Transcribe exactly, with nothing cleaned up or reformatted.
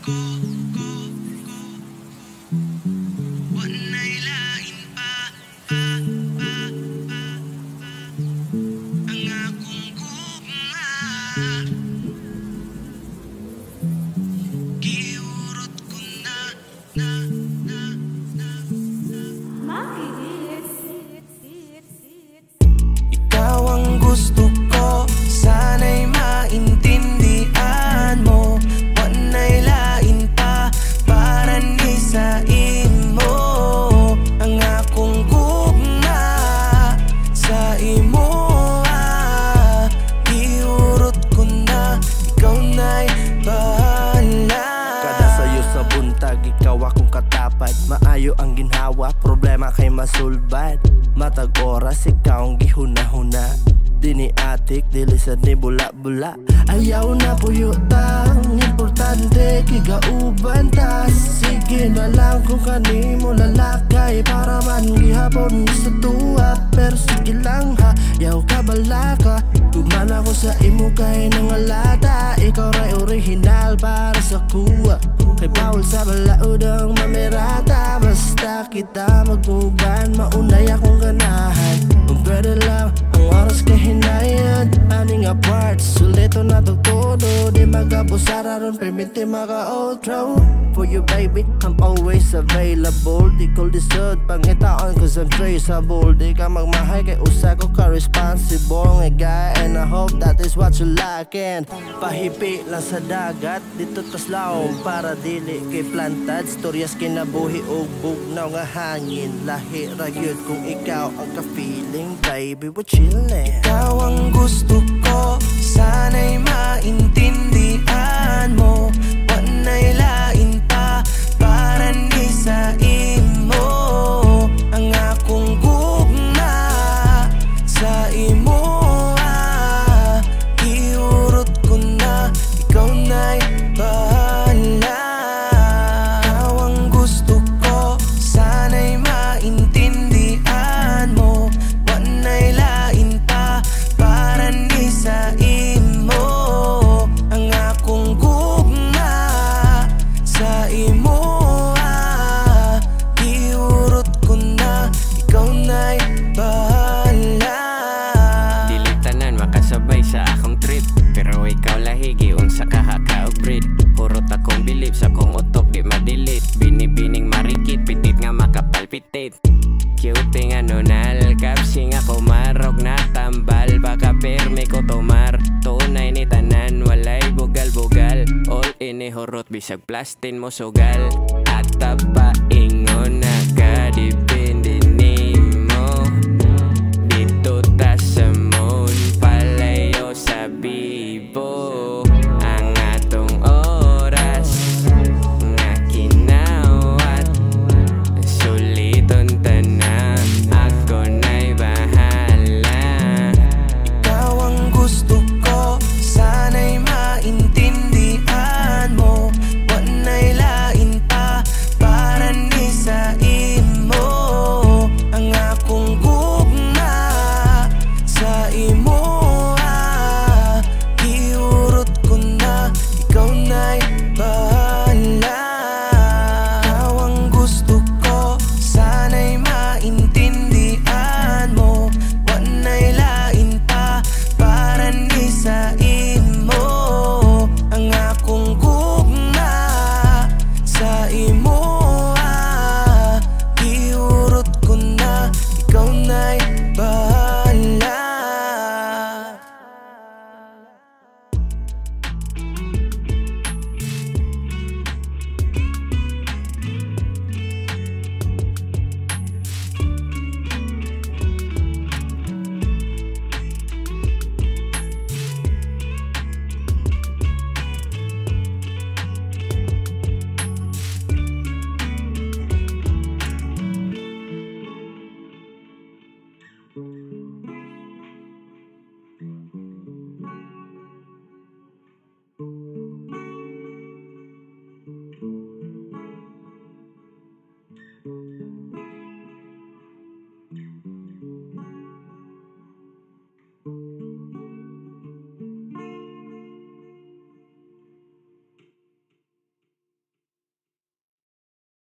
Maayo ang ginhawa, problema kay masulbad. Matag oras, ikaw ang gihuna-huna. Dini atik, dilisad ni bula-bula. Ayaw na puyutang, importante kigauban tas. Sige na lang kung kanimo lalakay, para man gihapon sa tuwa. Pero sige lang ha, yaw ka balaka. Tugman ako sa imo kay nangalata. Ikaw ray original para sa kuwa. Kay bawal sa balaudang mamerata. Basta kita mag-uban, maunay akong ganahan. Kung pwede lang, ang oras kahinayan. Aning apart, sulito na todo. Di magabusara ron, permite maka-outro. For you baby, I'm always available. Di ko lisod, pangitaon cause I'm traceable. Di ka magmahay kay usa ko ka-responsible. Nga guy, and I hope that is what you like. And pahipi lang sa dagat, dito taslaw para dili kay plantad. Storyas kinabuhi og bugnaw nga hangin. Lahi ragyod kung ikaw ang ka-feeling. Baby, we're chillin'. Ikaw ang gusto ko, sana'y maintindihan mo. Wana'y lain pa, para ni sa imo. Ang akong gugna sa imo, ah. Iurot ko na, ikaw na'y bahala. Ikaw ang gusto ko, sana'y maintindihan mo. Wana'y lain pa, para ni sa imo. Ang akong gugna sa imo, ah. Iurot ko na, ikaw na'y bahala. Dili tanan makasabay sa akong trip, pero ikaw lahigi unsa kaha ka og breed. Hurot akong bilib sa kong utok di madilit. Binibining marikit, pitit nga makapalpitate. Cute nga nunal, kapsing ako marog na tambal. Baka perme ko tomar, tunay ni tanan, walay bugal-bugal. All ini hurot bisag plastin mo sugal. At tapaingon na ka, dipindi nimo. Dito ta sa moon, palayo sa bibo. Ang atong oras nga kinawat, suliton tanan, ako na'y bahala. Ikaw ang gusto ko, sana'y maintindihan mo. Wana'y lain pa, para ni sa imo. Ang akong gugna sa imo, ah. Iurot ko na, ikaw na'y bahala. Ikaw ang gusto ko, sana'y maintindihan mo. Wana'y lain pa, para ni sa imo. Ang akong gugna sa imo, ah. Iurot ko na, ikaw na'y bahala. Thank you.